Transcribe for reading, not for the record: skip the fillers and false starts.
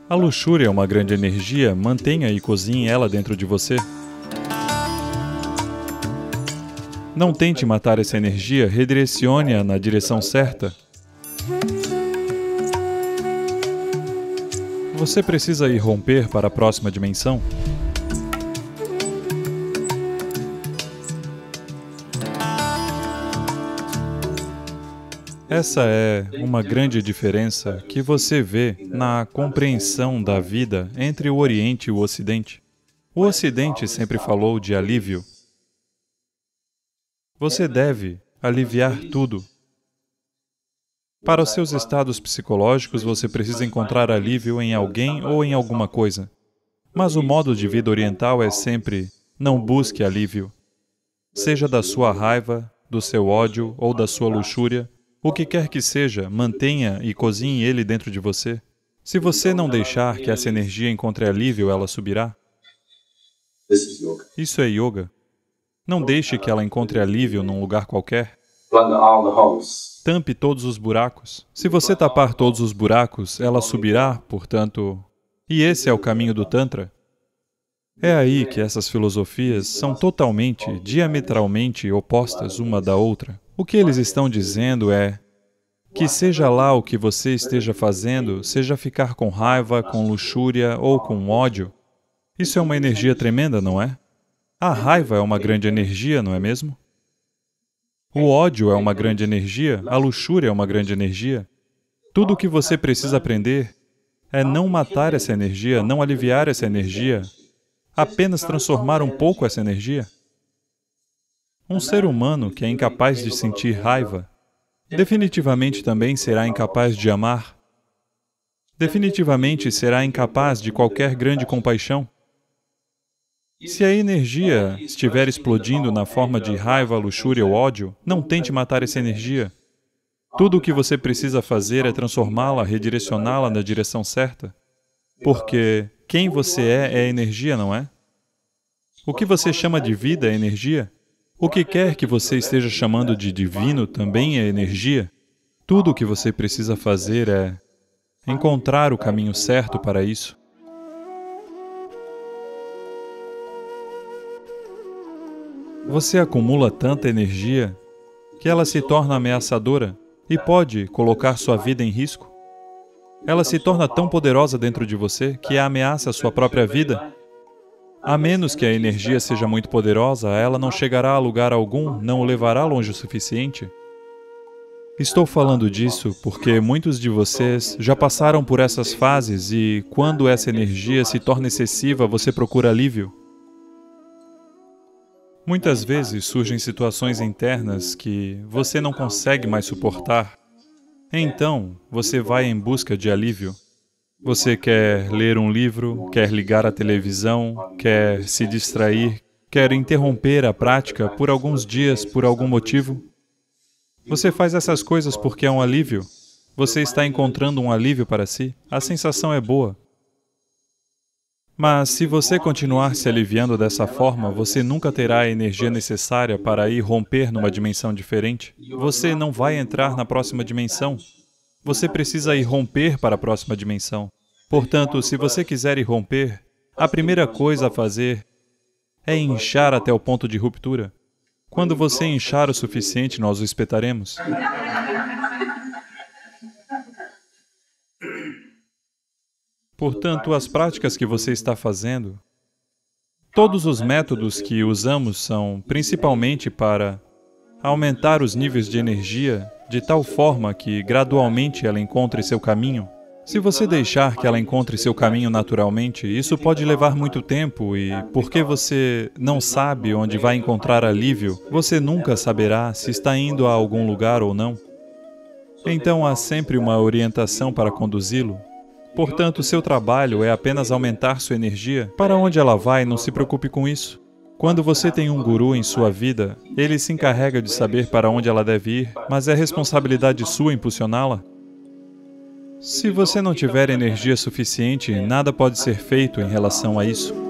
A luxúria é uma grande energia, mantenha e cozinhe ela dentro de você. Não tente matar essa energia, redirecione-a na direção certa. Você precisa ir romper para a próxima dimensão? Essa é uma grande diferença que você vê na compreensão da vida entre o Oriente e o Ocidente. O Ocidente sempre falou de alívio. Você deve aliviar tudo. Para os seus estados psicológicos, você precisa encontrar alívio em alguém ou em alguma coisa. Mas o modo de vida oriental é sempre: não busque alívio. Seja da sua raiva, do seu ódio ou da sua luxúria, o que quer que seja, mantenha e cozinhe ele dentro de você. Se você não deixar que essa energia encontre alívio, ela subirá. Isso é yoga. Não deixe que ela encontre alívio num lugar qualquer. Tampe todos os buracos. Se você tapar todos os buracos, ela subirá, portanto... E esse é o caminho do Tantra. É aí que essas filosofias são totalmente, diametralmente opostas uma da outra. O que eles estão dizendo é que seja lá o que você esteja fazendo, seja ficar com raiva, com luxúria ou com ódio, isso é uma energia tremenda, não é? A raiva é uma grande energia, não é mesmo? O ódio é uma grande energia, a luxúria é uma grande energia. Tudo o que você precisa aprender é não matar essa energia, não aliviar essa energia, apenas transformar um pouco essa energia. Um ser humano que é incapaz de sentir raiva, definitivamente também será incapaz de amar. Definitivamente será incapaz de qualquer grande compaixão. Se a energia estiver explodindo na forma de raiva, luxúria ou ódio, não tente matar essa energia. Tudo o que você precisa fazer é transformá-la, redirecioná-la na direção certa. Porque quem você é energia, não é? O que você chama de vida é energia. O que quer que você esteja chamando de divino também é energia. Tudo o que você precisa fazer é encontrar o caminho certo para isso. Você acumula tanta energia que ela se torna ameaçadora e pode colocar sua vida em risco. Ela se torna tão poderosa dentro de você que ameaça a sua própria vida. A menos que a energia seja muito poderosa, ela não chegará a lugar algum, não o levará longe o suficiente. Estou falando disso porque muitos de vocês já passaram por essas fases e, quando essa energia se torna excessiva, você procura alívio. Muitas vezes surgem situações internas que você não consegue mais suportar. Então, você vai em busca de alívio. Você quer ler um livro, quer ligar a televisão, quer se distrair, quer interromper a prática por alguns dias, por algum motivo. Você faz essas coisas porque é um alívio. Você está encontrando um alívio para si. A sensação é boa. Mas se você continuar se aliviando dessa forma, você nunca terá a energia necessária para ir romper numa dimensão diferente. Você não vai entrar na próxima dimensão. Você precisa ir romper para a próxima dimensão. Portanto, se você quiser ir romper, a primeira coisa a fazer é inchar até o ponto de ruptura. Quando você inchar o suficiente, nós o espetaremos. Portanto, as práticas que você está fazendo, todos os métodos que usamos são principalmente para aumentar os níveis de energia de tal forma que gradualmente ela encontre seu caminho. Se você deixar que ela encontre seu caminho naturalmente, isso pode levar muito tempo e, porque você não sabe onde vai encontrar alívio, você nunca saberá se está indo a algum lugar ou não. Então há sempre uma orientação para conduzi-lo. Portanto, seu trabalho é apenas aumentar sua energia. Para onde ela vai, não se preocupe com isso. Quando você tem um guru em sua vida, ele se encarrega de saber para onde ela deve ir, mas é responsabilidade sua impulsioná-la. Se você não tiver energia suficiente, nada pode ser feito em relação a isso.